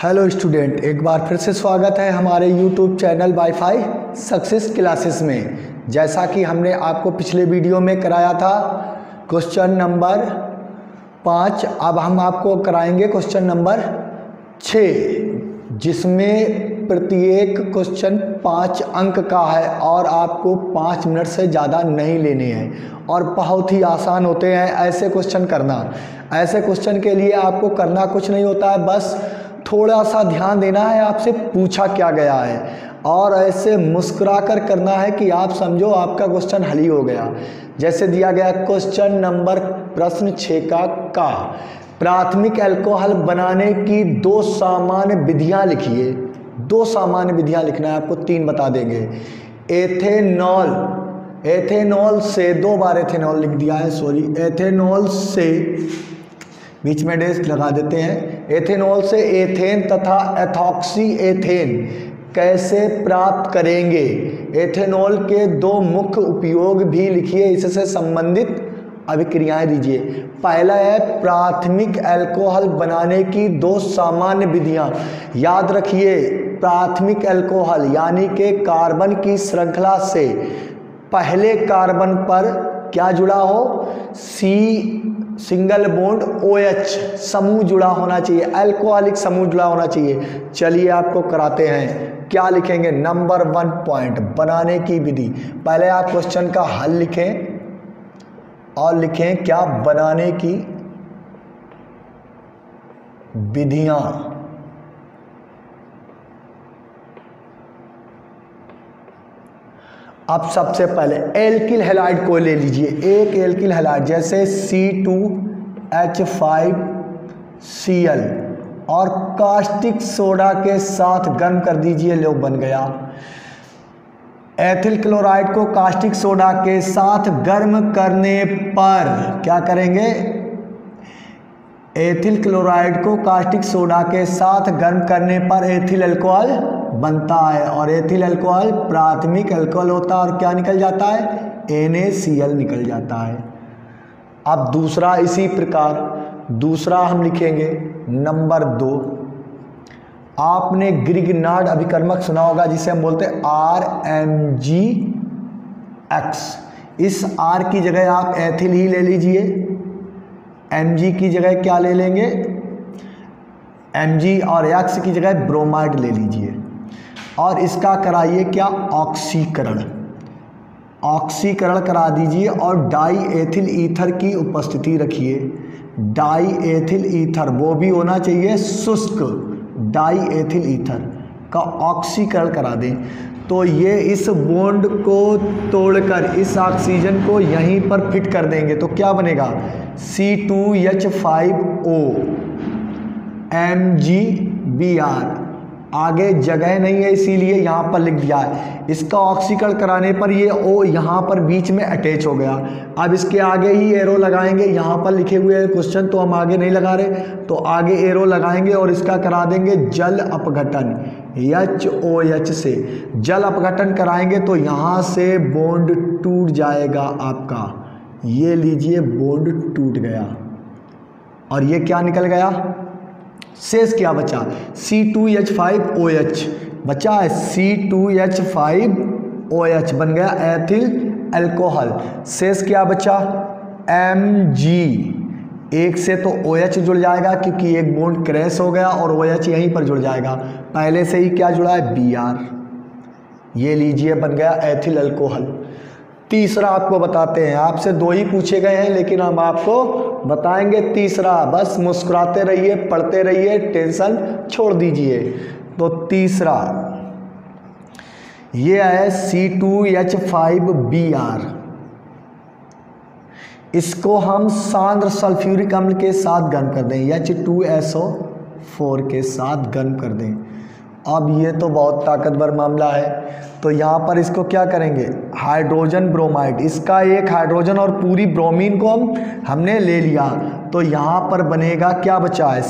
Hello student, एक बार फिर से स्वागत है हमारे YouTube channel wifi success classes में। जैसा कि हमने आपको पिछले वीडियो में कराया था क्वेश्चन नंबर 5, अब हम आपको कराएंगे क्वेश्चन नंबर 6, जिसमें प्रत्येक क्वेश्चन 5 अंक का है और आपको 5 मिनट से ज़्यादा नहीं लेने हैं और बहुत ही आसान होते हैं ऐसे क्वेश्चन करना। ऐसे क्वेश्चन के लिए आपको करना कुछ नहीं होता है, बस थोड़ा सा ध्यान देना है आपसे पूछा क्या गया है और ऐसे मुस्कुराकर करना है कि आप समझो आपका क्वेश्चन हल ही हो गया। जैसे दिया गया क्वेश्चन नंबर प्रश्न 6 का प्राथमिक अल्कोहल बनाने की 2 सामान्य विधियां लिखिए। 2 सामान्य विधियां लिखना है आपको, 3 बता देंगे। एथेनॉल से 2 बार एथेनॉल लिख दिया है, सॉरी, एथेनॉल से बीच में डेश लगा देते हैं। एथेनॉल से एथेन तथा एथॉक्सी एथेन कैसे प्राप्त करेंगे। एथेनॉल के 2 मुख्य उपयोग भी लिखिए, इससे संबंधित अभिक्रियाएं दीजिए। पहला है प्राथमिक अल्कोहल बनाने की 2 सामान्य विधियां। याद रखिए, प्राथमिक अल्कोहल यानी कि कार्बन की श्रृंखला से पहले कार्बन पर क्या जुड़ा हो, सिंगल बॉन्ड OH समूह जुड़ा होना चाहिए, अल्कोहलिक समूह जुड़ा होना चाहिए। चलिए आपको कराते हैं। क्या लिखेंगे, नंबर 1 पॉइंट बनाने की विधि। पहले आप क्वेश्चन का हल लिखें और लिखें क्या बनाने की विधियां। अब सबसे पहले एल्किल हैलाइड को ले लीजिए। एक एल्किल हैलाइड जैसे C2H5Cl और कास्टिक सोडा के साथ गर्म कर दीजिए, लो बन गया। एथिल क्लोराइड को कास्टिक सोडा के साथ गर्म करने पर क्या करेंगे, एथिल क्लोराइड को कास्टिक सोडा के साथ गर्म करने पर एथिल अल्कोहल बनता है और एथिल अल्कोहल प्राथमिक अल्कोहल होता है और क्या निकल जाता है, NaCl निकल जाता है। अब दूसरा इसी प्रकार दूसरा हम लिखेंगे नंबर 2। आपने ग्रिग्नार्ड अभिकर्मक सुना होगा जिसे हम बोलते हैं RMgX। इस R की जगह आप एथिल ही ले लीजिए, Mg की जगह क्या ले लेंगे, Mg और X की जगह ब्रोमाइड ले लीजिए और इसका कराइए क्या, ऑक्सीकरण करा दीजिए और डाई एथिल ईथर की उपस्थिति रखिए। डाई एथिल ईथर वो भी होना चाहिए शुष्क, डाई एथिल ईथर का ऑक्सीकरण करा दें तो ये इस बॉन्ड को तोड़कर इस ऑक्सीजन को यहीं पर फिट कर देंगे तो क्या बनेगा, C2H5O MgBr। आगे जगह नहीं है इसीलिए यहाँ पर लिख दिया है। इसका ऑक्सीकरण कराने पर ये O यहाँ पर बीच में अटैच हो गया। अब इसके आगे ही एरो लगाएंगे, यहाँ पर लिखे हुए हैं क्वेश्चन तो हम आगे नहीं लगा रहे, तो आगे एरो लगाएंगे और इसका करा देंगे जल अपघटन। HOH से जल अपघटन कराएंगे तो यहाँ से बॉन्ड टूट जाएगा आपका, ये लीजिए बॉन्ड टूट गया और ये क्या निकल गया, शेष क्या बचा, C2H5OH बचा है, C2H5OH बन गया एथिल अल्कोहल। शेष क्या बचा, Mg। एक से तो OH जुड़ जाएगा क्योंकि एक बॉन्ड क्रैश हो गया और OH यहीं पर जुड़ जाएगा, पहले से ही क्या जुड़ा है, Br। ये लीजिए बन गया एथिल अल्कोहल। तीसरा आपको बताते हैं, आपसे 2 ही पूछे गए हैं लेकिन हम आपको बताएंगे तीसरा। बस मुस्कुराते रहिए, पढ़ते रहिए, टेंशन छोड़ दीजिए। तो तीसरा ये है C2H5Br। इसको हम सांद्र सल्फ्यूरिक अम्ल के साथ गर्म कर दें, H2SO4 के साथ गर्म कर दें। अब ये तो बहुत ताकतवर मामला है तो यहाँ पर इसको क्या करेंगे, हाइड्रोजन ब्रोमाइड, इसका एक हाइड्रोजन और पूरी ब्रोमीन को हमने ले लिया तो यहाँ पर बनेगा क्या बचा है,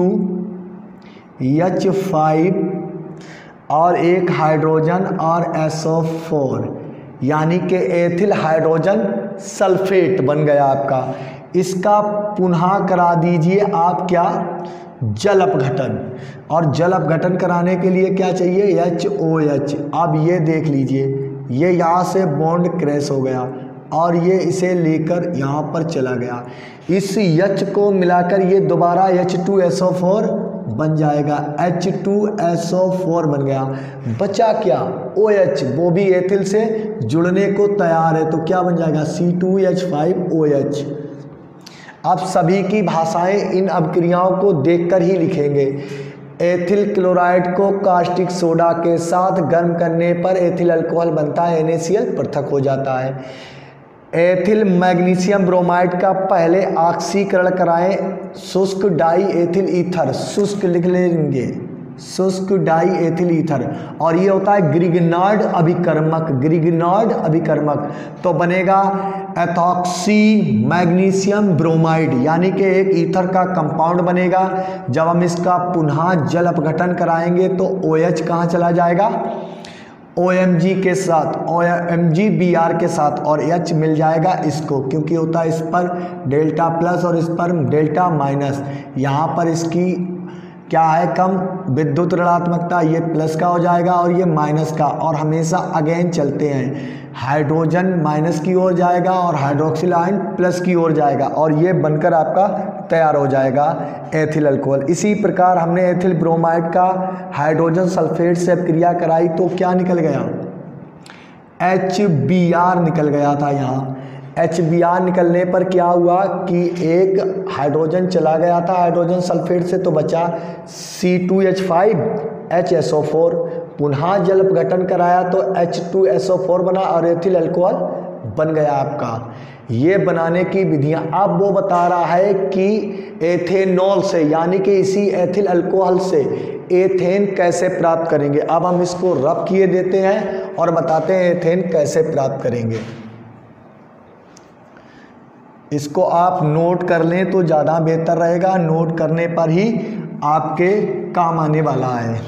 C2H5 और एक हाइड्रोजन और SO4 यानी कि एथिल हाइड्रोजन सल्फेट बन गया आपका। इसका पुनः करा दीजिए आप क्या, जल अपघटन, और जल अपघटन कराने के लिए क्या चाहिए, HOH। अब ये देख लीजिए, ये यहाँ से बॉन्ड क्रैश हो गया और ये इसे लेकर यहाँ पर चला गया, इस H को मिलाकर ये दोबारा H2SO4 बन जाएगा, H2SO4 बन गया। बचा क्या, OH, वो भी एथिल से जुड़ने को तैयार है, तो क्या बन जाएगा, C2H5OH। अब सभी की भाषाएं इन अभिक्रियाओं को देखकर ही लिखेंगे। एथिल क्लोराइड को कास्टिक सोडा के साथ गर्म करने पर एथिल अल्कोहल बनता है, NaCl पृथक हो जाता है। एथिल मैग्नीशियम ब्रोमाइड का पहले ऑक्सीकरण कराएं, शुष्क डाई एथिल ईथर, शुष्क लिख लेंगे, शुष्क डाई एथिल ईथर, और ये होता है ग्रिग्नार्ड अभिकर्मक, ग्रिग्नार्ड अभिकर्मक। तो बनेगा एथॉक्सी मैग्नीशियम ब्रोमाइड, यानी कि एक ईथर का कंपाउंड बनेगा। जब हम इसका पुनः जल अपघटन कराएंगे तो OH कहाँ चला जाएगा, OMG के साथ, OMGBr के साथ, और H मिल जाएगा इसको, क्योंकि होता है इस पर डेल्टा प्लस और इस पर डेल्टा माइनस। यहाँ पर इसकी क्या है, कम विद्युत ऋणात्मकता, ये प्लस का हो जाएगा और ये माइनस का, और हमेशा अगेन चलते हैं, हाइड्रोजन माइनस की ओर जाएगा और हाइड्रोक्सिल आयन प्लस की ओर जाएगा, और ये बनकर आपका तैयार हो जाएगा एथिल अल्कोहल। इसी प्रकार हमने एथिल ब्रोमाइड का हाइड्रोजन सल्फेट से क्रिया कराई तो क्या निकल गया, HBr निकल गया था। यहाँ HBr निकलने पर क्या हुआ कि एक हाइड्रोजन चला गया था हाइड्रोजन सल्फेट से, तो बचा C2H5HSO4, पुनः जल अपघटन कराया तो H2SO4 बना और एथिल अल्कोहल बन गया आपका। ये बनाने की विधियां, अब वो बता रहा है कि एथेनॉल से, यानी कि इसी एथिल अल्कोहल से एथेन कैसे प्राप्त करेंगे। अब हम इसको रब किए देते हैं और बताते हैं एथेन कैसे प्राप्त करेंगे। इसको आप नोट कर लें तो ज़्यादा बेहतर रहेगा, नोट करने पर ही आपके काम आने वाला है।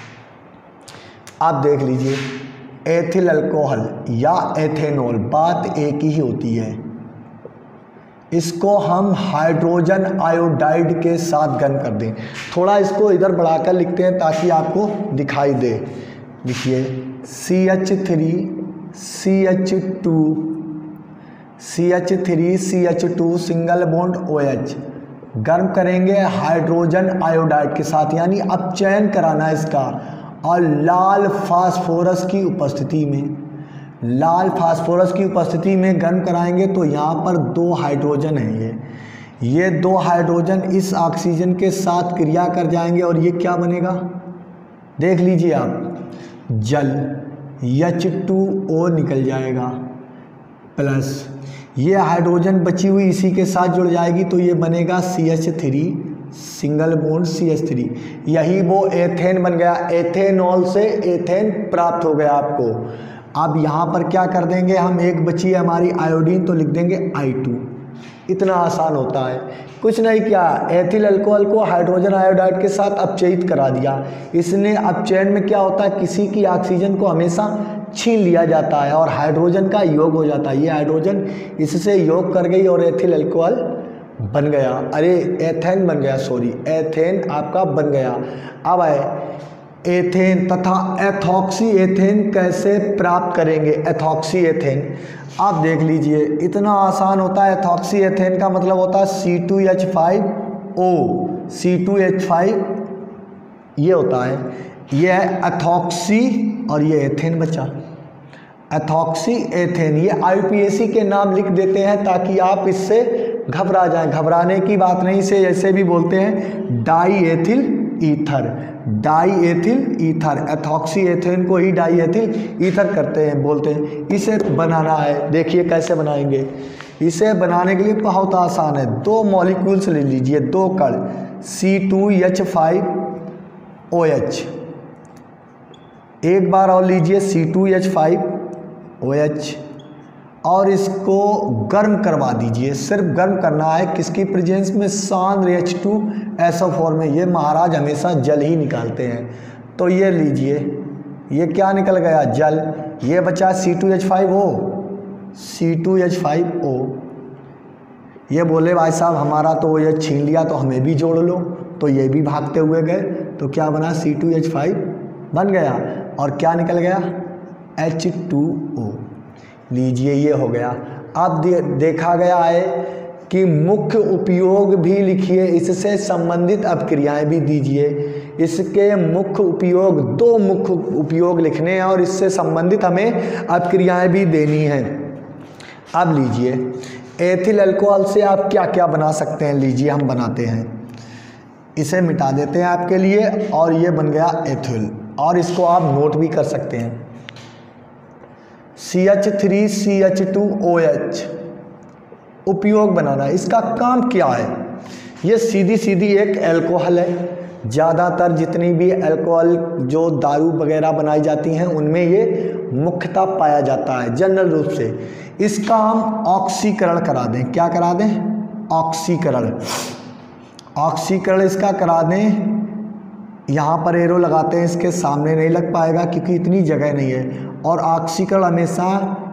आप देख लीजिए, एथिल अल्कोहल या एथेनॉल बात एक ही होती है। इसको हम हाइड्रोजन आयोडाइड के साथ गर्म कर दें। थोड़ा इसको इधर बढ़ाकर लिखते हैं ताकि आपको दिखाई दे। लिखिए CH3CH2 सिंगल बॉन्ड OH गर्म करेंगे हाइड्रोजन आयोडाइड के साथ, यानी अपचयन कराना इसका, और लाल फास्फोरस की उपस्थिति में, लाल फास्फोरस की उपस्थिति में गर्म कराएंगे तो यहाँ पर 2 हाइड्रोजन हैं, ये 2 हाइड्रोजन इस ऑक्सीजन के साथ क्रिया कर जाएंगे और ये क्या बनेगा, देख लीजिए आप, जल, H2O निकल जाएगा प्लस, ये हाइड्रोजन बची हुई इसी के साथ जुड़ जाएगी तो ये बनेगा CH3 सिंगल बॉन्ड CH3, यही वो एथेन बन गया। एथेनॉल से एथेन प्राप्त हो गया आपको। अब यहाँ पर क्या कर देंगे हम, एक बची है हमारी आयोडीन तो लिख देंगे I2। इतना आसान होता है, कुछ नहीं किया, एथिल अल्कोहल को हाइड्रोजन आयोडाइड के साथ अपचयित करा दिया। इसने अपचयन में क्या होता है, किसी की ऑक्सीजन को हमेशा छीन लिया जाता है और हाइड्रोजन का योग हो जाता है। ये हाइड्रोजन इससे योग कर गई और एथिल अल्कोहल बन गया, अरे एथेन बन गया, सॉरी एथेन आपका बन गया। अब है एथेन तथा एथॉक्सी एथेन कैसे प्राप्त करेंगे। एथॉक्सी एथेन आप देख लीजिए, इतना आसान होता है। एथॉक्सी एथेन का मतलब होता है C2H5O, C2H5 ये होता है, ये है एथॉक्सी और ये एथेन बचा, एथॉक्सी एथेन। ये IUPAC के नाम लिख देते हैं ताकि आप इससे घबरा जाएं, घबराने की बात नहीं। से ऐसे भी बोलते हैं diethyl ether, diethyl ether, ethoxy ethane को ही डाई एथिल ईथर करते हैं, बोलते हैं। इसे बनाना है, देखिए कैसे बनाएंगे। इसे बनाने के लिए बहुत आसान है, 2 मॉलिक्यूल्स ले लीजिए, 2 कण C2H5OH, एक बार और लीजिए C2H5OH और इसको गर्म करवा दीजिए। सिर्फ गर्म करना है, किसकी प्रेजेंस में, सांद्र H2SO4 में। ये महाराज हमेशा जल ही निकालते हैं। तो ये लीजिए, ये क्या निकल गया, जल। ये बचा C2H5O, C2H5O। ये बोले भाई साहब हमारा तो OH छीन लिया तो हमें भी जोड़ लो, तो ये भी भागते हुए गए, तो क्या बना C2H5 बन गया और क्या निकल गया H2O। लीजिए ये हो गया। अब देखा गया है कि मुख्य उपयोग भी लिखिए, इससे संबंधित अपक्रियाएं भी दीजिए। इसके मुख्य उपयोग, 2 मुख्य उपयोग लिखने हैं और इससे संबंधित हमें अपक्रियाएं भी देनी हैं। अब लीजिए एथिल अल्कोहल से आप क्या क्या बना सकते हैं, लीजिए हम बनाते हैं। इसे मिटा देते हैं आपके लिए और ये बन गया एथिल, और इसको आप नोट भी कर सकते हैं। CH3CH2OH उपयोग बनाना, इसका काम क्या है? ये सीधी सीधी एक अल्कोहल है। ज़्यादातर जितनी भी अल्कोहल जो दारू वगैरह बनाई जाती हैं उनमें ये मुख्यतः पाया जाता है जनरल रूप से। इसका हम ऑक्सीकरण करा दें। क्या करा दें? ऑक्सीकरण। ऑक्सीकरण इसका करा दें। यहाँ पर एरो लगाते हैं, इसके सामने नहीं लग पाएगा क्योंकि इतनी जगह नहीं है। और ऑक्सीकरण हमेशा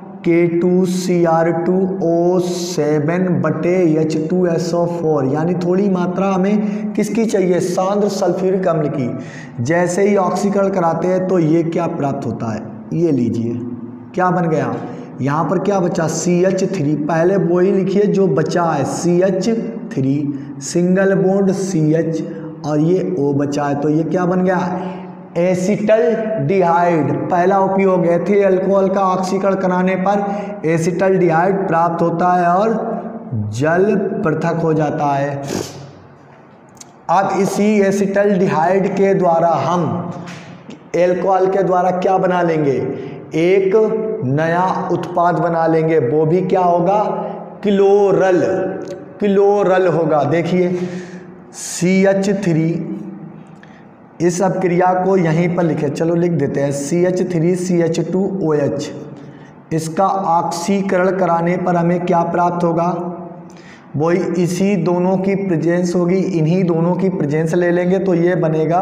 K2Cr2O7/H2SO4, यानी थोड़ी मात्रा हमें किसकी चाहिए? सांद्र सल्फ्यूरिक अम्ल की। जैसे ही ऑक्सीकरण कराते हैं तो ये क्या प्राप्त होता है? ये लीजिए क्या बन गया। यहाँ पर क्या बचा? CH3। पहले वो ही लिखिए जो बचा है, CH3 सिंगल बॉन्ड CH और ये O बचा है, तो ये क्या बन गया? एसिटल्डिहाइड। पहला उपयोग, एथिल अल्कोहल का ऑक्सीकरण कराने पर एसिटल्डिहाइड प्राप्त होता है और जल पृथक हो जाता है। अब इसी एसिटल्डिहाइड के द्वारा हम अल्कोहल के द्वारा क्या बना लेंगे? एक नया उत्पाद बना लेंगे, वो भी क्या होगा? क्लोरल। क्लोरल होगा। देखिए CH3, इस अपक्रिया को यहीं पर लिखे, चलो लिख देते हैं CH3CH2OH। इसका ऑक्सीकरण कराने पर हमें क्या प्राप्त होगा? वही इसी दोनों की प्रेजेंस होगी, इन्हीं दोनों की प्रेजेंस ले लेंगे तो ये बनेगा,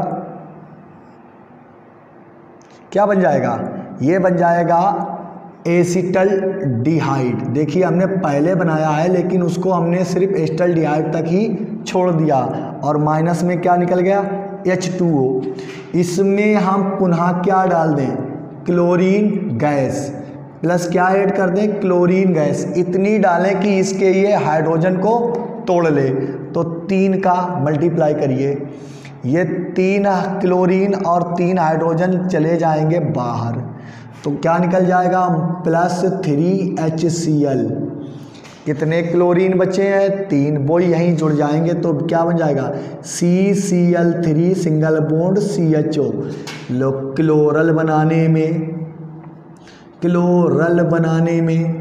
क्या बन जाएगा? ये बन जाएगा एसिटल्डिहाइड। देखिए हमने पहले बनाया है लेकिन उसको हमने सिर्फ एसिटल्डिहाइड तक ही छोड़ दिया और माइनस में क्या निकल गया? H2O। इसमें हम पुनः क्या डाल दें? क्लोरीन गैस प्लस क्या ऐड कर दें? Chlorine gas. इतनी डालें कि इसके ये हाइड्रोजन को तोड़ ले, तो 3 का मल्टीप्लाई करिए, ये 3 क्लोरीन और 3 हाइड्रोजन चले जाएंगे बाहर, तो क्या निकल जाएगा? +3HCl। कितने क्लोरीन बचे हैं? 3, वो यहीं जुड़ जाएंगे तो क्या बन जाएगा? CCl3 single bond CHO। लो क्लोरल बनाने में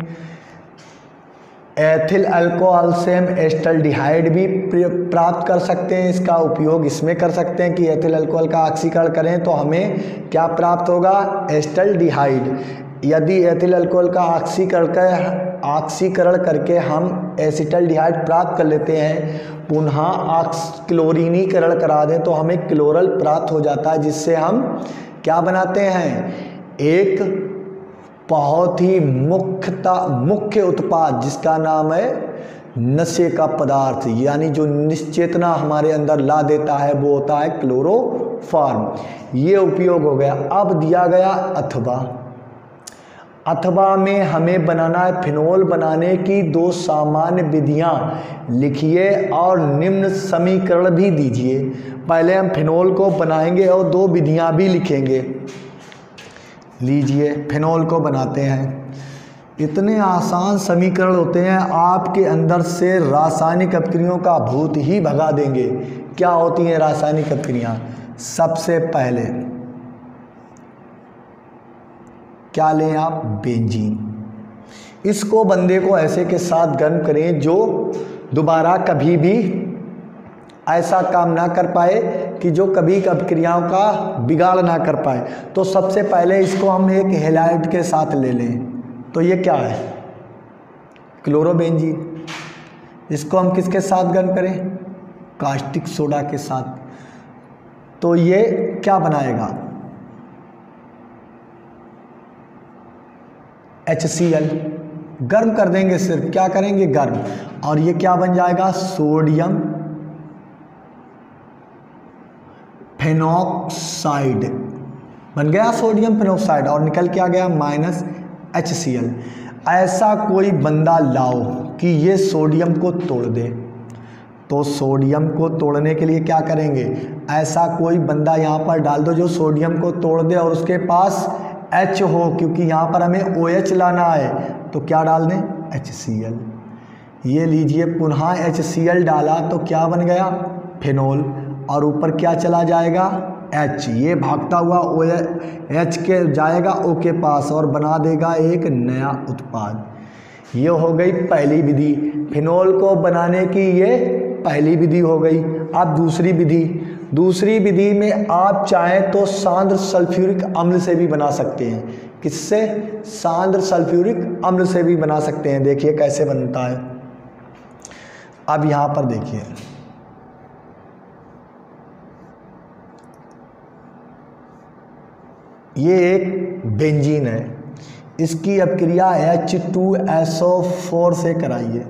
एथिल अल्कोहल से हम एसिटल्डिहाइड भी प्राप्त कर सकते हैं। इसका उपयोग इसमें कर सकते हैं कि एथिल अल्कोहल का ऑक्सीकरण करें तो हमें क्या प्राप्त होगा? एसिटल्डिहाइड। यदि एथिल अल्कोहल का ऑक्सीकरण करके हम एसिटल्डिहाइड प्राप्त कर लेते हैं, पुनः क्लोरीनीकरण करा दें तो हमें क्लोरल प्राप्त हो जाता है, जिससे हम क्या बनाते हैं? एक बहुत ही मुख्य उत्पाद जिसका नाम है नशे का पदार्थ, यानी जो निश्चेतना हमारे अंदर ला देता है, वो होता है क्लोरोफॉर्म। ये उपयोग हो गया। अब दिया गया अथवा में हमें बनाना है फिनोल बनाने की 2 सामान्य विधियां लिखिए और निम्न समीकरण भी दीजिए। पहले हम फिनोल को बनाएंगे और 2 विधियां भी लिखेंगे। लीजिए फिनोल को बनाते हैं। इतने आसान समीकरण होते हैं, आपके अंदर से रासायनिक अपक्रियाओं का भूत ही भगा देंगे। क्या होती हैं रासायनिक अपक्रियाएं? सबसे पहले क्या लें आप? बेंजीन। इसको बंदे को ऐसे के साथ गर्म करें जो दोबारा कभी भी ऐसा काम ना कर पाए कि जो कभी अपक्रियाओं का बिगाड़ ना कर पाए। तो सबसे पहले इसको हम एक हेलाइड के साथ ले लें, तो ये क्या है? क्लोरोबेंजीन। इसको हम किसके साथ गर्म करें? कास्टिक सोडा के साथ। तो ये क्या बनाएगा? HCl। गर्म कर देंगे, सिर्फ क्या करेंगे? गर्म। और ये क्या बन जाएगा? सोडियम फेनॉक्साइड बन गया सोडियम फेनॉक्साइड और निकल के आ गया -HCl। ऐसा कोई बंदा लाओ कि ये सोडियम को तोड़ दे, तो सोडियम को तोड़ने के लिए क्या करेंगे, ऐसा कोई बंदा यहाँ पर डाल दो जो सोडियम को तोड़ दे और उसके पास H हो, क्योंकि यहाँ पर हमें OH लाना है, तो क्या डाल दें, HCl। ये लीजिए पुनः HCl डाला तो क्या बन गया, फिनोल, और ऊपर क्या चला जाएगा, H। ये भागता हुआ OH के जाएगा O के पास और बना देगा एक नया उत्पाद। ये हो गई पहली विधि, फिनोल को बनाने की ये पहली विधि हो गई। अब दूसरी विधि में आप चाहें तो सांद्र सल्फ्यूरिक अम्ल से भी बना सकते हैं। किससे, सांद्र सल्फ्यूरिक अम्ल से भी बना सकते हैं। देखिए कैसे बनता है। अब यहाँ पर देखिए, ये एक बेंजीन है, इसकी अपक्रिया H2SO4 से कराइए,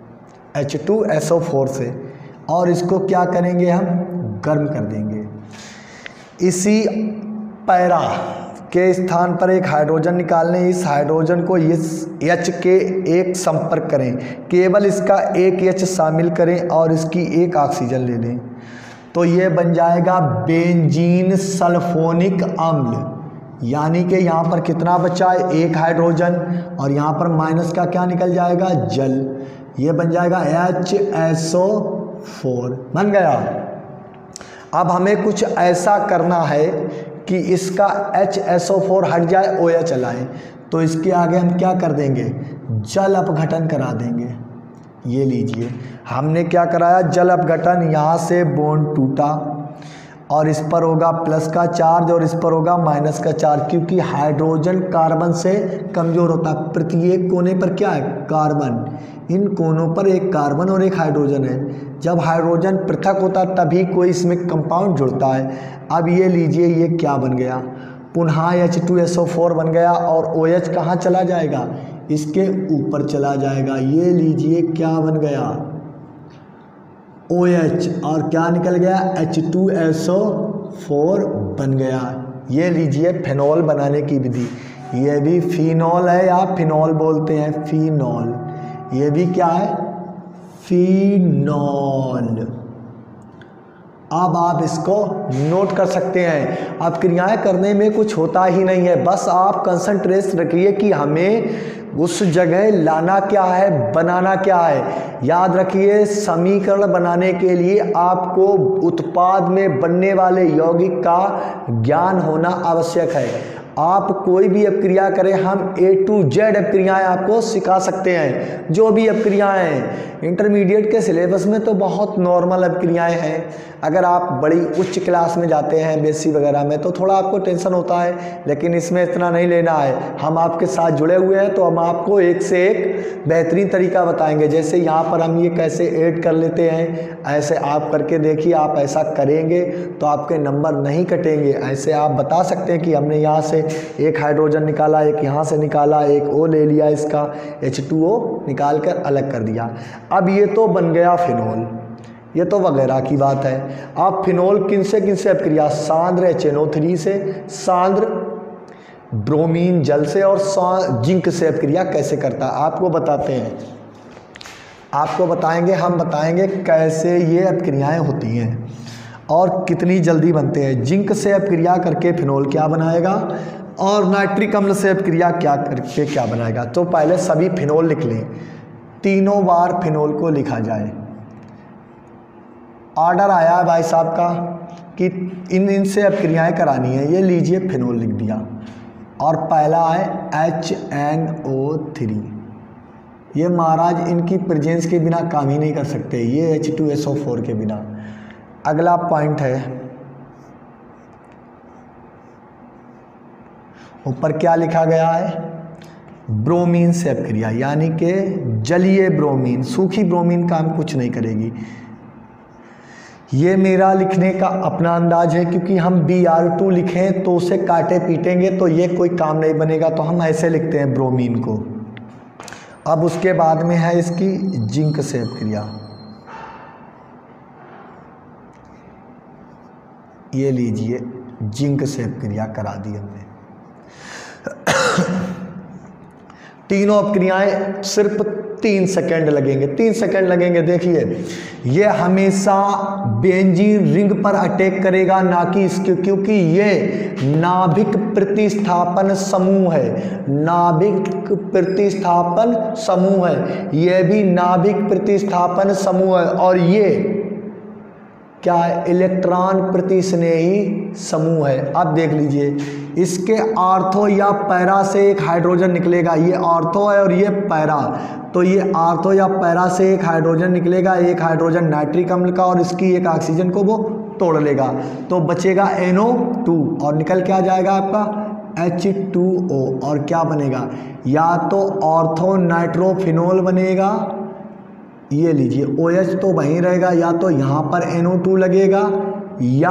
H2SO4 से, और इसको क्या करेंगे, हम गर्म कर देंगे। इसी पैरा के स्थान पर एक हाइड्रोजन निकालने, इस हाइड्रोजन को इस H के एक संपर्क करें, केवल इसका एक H शामिल करें और इसकी एक ऑक्सीजन ले लें, तो ये बन जाएगा बेंजीन सल्फोनिक अम्ल। यानी कि यहाँ पर कितना बचा है, एक हाइड्रोजन, और यहाँ पर माइनस का क्या निकल जाएगा, जल। ये बन जाएगा HSO4 बन गया। अब हमें कुछ ऐसा करना है कि इसका HSO4 हट जाए, OH चलाएं, तो इसके आगे हम क्या कर देंगे, जल अपघटन करा देंगे। ये लीजिए हमने क्या कराया, जल अपघटन। यहाँ से बॉन्ड टूटा और इस पर होगा प्लस का चार्ज और इस पर होगा माइनस का चार्ज, क्योंकि हाइड्रोजन कार्बन से कमज़ोर होता है। प्रत्येक कोने पर क्या है, कार्बन, इन कोनों पर एक कार्बन और एक हाइड्रोजन है। जब हाइड्रोजन पृथक होता है तभी कोई इसमें कंपाउंड जुड़ता है। अब ये लीजिए, ये क्या बन गया, पुनः H2SO4 बन गया और OH कहाँ चला जाएगा, इसके ऊपर चला जाएगा। ये लीजिए क्या बन गया, OH, और क्या निकल गया, H2SO4 बन गया। ये लीजिए फिनोल बनाने की विधि। ये भी फिनोल है या फिनोल बोलते हैं, फिनोल। ये भी क्या है, फिनोल। अब आप इसको नोट कर सकते हैं। अब क्रियाएं करने में कुछ होता ही नहीं है, बस आप कंसंट्रेट रखिए कि हमें उस जगह लाना क्या है, बनाना क्या है। याद रखिए, समीकरण बनाने के लिए आपको उत्पाद में बनने वाले यौगिक का ज्ञान होना आवश्यक है। आप कोई भी अपक्रिया करें, हम A to Z अपक्रियाएँ आपको सिखा सकते हैं। जो भी अपक्रियाएँ हैं, इंटरमीडिएट के सिलेबस में तो बहुत नॉर्मल अपक्रियाएँ हैं। अगर आप बड़ी उच्च क्लास में जाते हैं, बेसी वगैरह में, तो थोड़ा आपको टेंशन होता है, लेकिन इसमें इतना नहीं लेना है। हम आपके साथ जुड़े हुए हैं, तो हम आपको एक से एक बेहतरीन तरीका बताएंगे। जैसे यहाँ पर हम ये कैसे ऐड कर लेते हैं, ऐसे आप करके देखिए। आप ऐसा करेंगे तो आपके नंबर नहीं कटेंगे। ऐसे आप बता सकते हैं कि हमने यहाँ से एक हाइड्रोजन निकाला, एक यहाँ से निकाला, एक O ले लिया, इसका H2O निकाल कर अलग कर दिया। अब ये तो बन गया फिनोल, ये तो वगैरह की बात है। अब फिनोल किन से अपक्रिया, सांद्र HNO3 से, सांद्र ब्रोमीन जल से और जिंक से अपक्रिया कैसे करता है, आपको बताते हैं। आपको बताएंगे, हम बताएंगे कैसे ये अपक्रियाएं होती हैं और कितनी जल्दी बनते हैं। जिंक से अपक्रिया करके फिनोल क्या बनाएगा और नाइट्रिक अम्ल से अपक्रिया क्या करके क्या बनाएगा। तो पहले सभी फिनोल लिख लें, तीनों बार फिनोल को लिखा जाए। ऑर्डर आया है भाई साहब का कि इनसे अपक्रियाएं करानी है। ये लीजिए फिनोल लिख दिया और पहला है HNO3। ये महाराज इनकी प्रेजेंस के बिना काम ही नहीं कर सकते, ये H2SO4 के बिना। अगला पॉइंट है, ऊपर क्या लिखा गया है, ब्रोमीन से अपक्रिया, यानी कि जलीय ब्रोमीन। सूखी ब्रोमीन काम कुछ नहीं करेगी। ये मेरा लिखने का अपना अंदाज है, क्योंकि हम Br2 लिखें तो उसे काटे पीटेंगे तो ये कोई काम नहीं बनेगा, तो हम ऐसे लिखते हैं ब्रोमीन को। अब उसके बाद में है इसकी जिंक से अपक्रिया। ये लीजिए जिंक से अपक्रिया करा दी हमने। तीनों अपक्रियाएं सिर्फ 3 सेकंड लगेंगे, 3 सेकंड लगेंगे। देखिए ये हमेशा बेंजीन रिंग पर अटैक करेगा, ना कि इसके, क्योंकि ये नाभिक प्रतिस्थापन समूह है, नाभिक प्रतिस्थापन समूह है, ये भी नाभिक प्रतिस्थापन समूह है। और ये क्या है? इलेक्ट्रॉन प्रतिस्नेही समूह है। अब देख लीजिए इसके ऑर्थो या पैरा से एक हाइड्रोजन निकलेगा, ये ऑर्थो है और ये पैरा, तो ये ऑर्थो या पैरा से एक हाइड्रोजन निकलेगा, एक हाइड्रोजन नाइट्रिक अम्ल का, और इसकी एक ऑक्सीजन को वो तोड़ लेगा, तो बचेगा NO2 और निकल के आ जाएगा आपका H2O। और क्या बनेगा? या तो ऑर्थो नाइट्रोफिनोल बनेगा, ये लीजिए OH तो वहीं रहेगा, या तो यहाँ पर NO2 लगेगा, या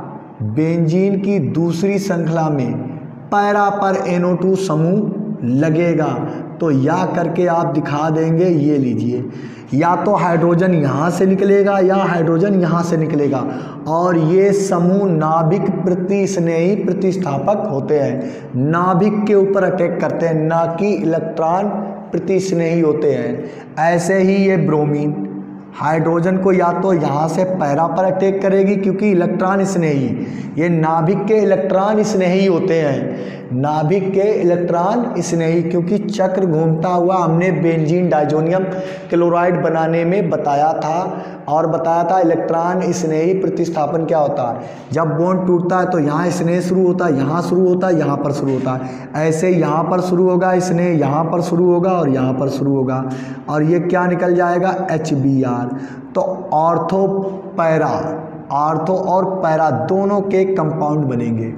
बेंजीन की दूसरी श्रृंखला में पैरा पर NO2 समूह लगेगा। तो या करके आप दिखा देंगे, ये लीजिए या तो हाइड्रोजन यहाँ से निकलेगा या हाइड्रोजन यहाँ से निकलेगा, और ये समूह नाभिक प्रतिस्नेही प्रतिस्थापक होते हैं, नाभिक के ऊपर अटैक करते हैं, ना कि इलेक्ट्रॉन प्रतिस्नेही होते हैं। ऐसे ही ये ब्रोमीन हाइड्रोजन को या तो यहाँ से पैरा पर अटैक करेगी, क्योंकि इलेक्ट्रॉन स्नेही, ये नाभिक के इलेक्ट्रॉन स्नेही होते हैं, नाभिक के इलेक्ट्रॉन स्नेही, क्योंकि चक्र घूमता हुआ हमने बेंजीन डाइजोनियम क्लोराइड बनाने में बताया था, और बताया था इलेक्ट्रॉन स्नेही प्रतिस्थापन क्या होता है। जब बॉन्ड टूटता है तो यहाँ स्नेह शुरू होता है, यहाँ शुरू होता है, यहाँ पर शुरू होता है, ऐसे यहाँ पर शुरू होगा स्नेह, यहाँ पर शुरू होगा और यहाँ पर शुरू होगा, और ये क्या निकल जाएगा? HBr। तो ऑर्थो पैरा, ऑर्थो और पैरा दोनों के कंपाउंड बनेंगे,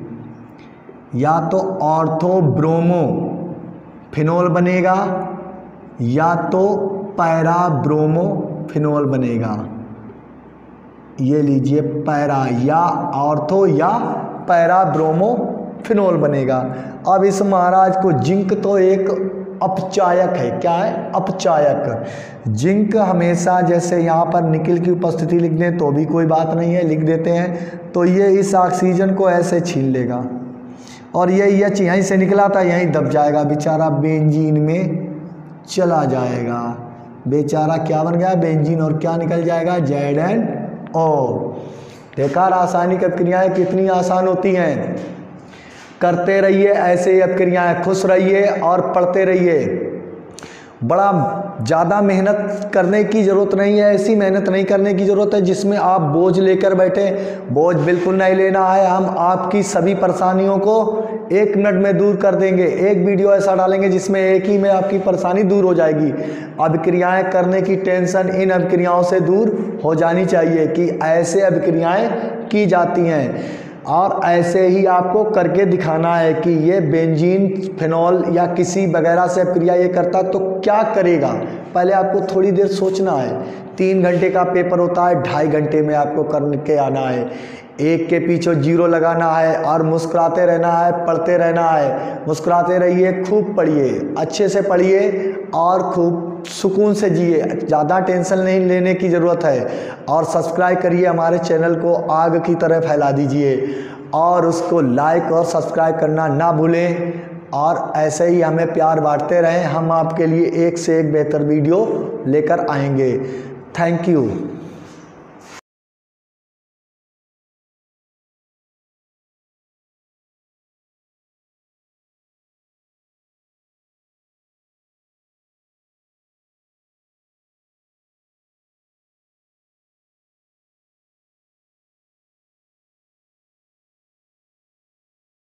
या तो ऑर्थो ब्रोमो फिनोल बनेगा, या तो पैरा ब्रोमो फिनोल बनेगा। ये लीजिए पैरा या ऑर्थो या पैरा ब्रोमो फिनोल बनेगा। अब इस महाराज को जिंक तो एक अपचायक है, क्या है? अपचायक। जिंक हमेशा, जैसे यहाँ पर निकिल की उपस्थिति लिख दें तो भी कोई बात नहीं है, लिख देते हैं, तो ये इस ऑक्सीजन को ऐसे छीन लेगा, और ये H यहीं से निकला था यहीं दब जाएगा, बेचारा बेंजीन में चला जाएगा, बेचारा क्या बन गया? बेंजीन। और क्या निकल जाएगा? ZnO। देखा रासायनिक अपक्रियाएं कितनी आसान होती हैं। करते रहिए ऐसे ही अपक्रियाएं, खुश रहिए और पढ़ते रहिए। बड़ा ज़्यादा मेहनत करने की ज़रूरत नहीं है, ऐसी मेहनत नहीं करने की ज़रूरत है जिसमें आप बोझ लेकर बैठे। बोझ बिल्कुल नहीं लेना है, हम आपकी सभी परेशानियों को 1 मिनट में दूर कर देंगे। एक वीडियो ऐसा डालेंगे जिसमें एक ही में आपकी परेशानी दूर हो जाएगी। अभिक्रियाएं करने की टेंशन इन अभिक्रियाओं से दूर हो जानी चाहिए कि ऐसे अभिक्रियाएं की जाती हैं, और ऐसे ही आपको करके दिखाना है कि ये बेंजीन फिनोल या किसी वगैरह से अभिक्रिया ये करता तो क्या करेगा। पहले आपको थोड़ी देर सोचना है। 3 घंटे का पेपर होता है, 2.5 घंटे में आपको करके आना है। एक के पीछे 0 लगाना है और मुस्कुराते रहना है, पढ़ते रहना है। मुस्कुराते रहिए, खूब पढ़िए, अच्छे से पढ़िए और खूब सुकून से जिए। ज़्यादा टेंशन नहीं लेने की ज़रूरत है। और सब्सक्राइब करिए हमारे चैनल को, आग की तरह फैला दीजिए, और उसको लाइक और सब्सक्राइब करना ना भूलें। और ऐसे ही हमें प्यार बांटते रहें, हम आपके लिए एक से एक बेहतर वीडियो लेकर आएंगे। Thank you.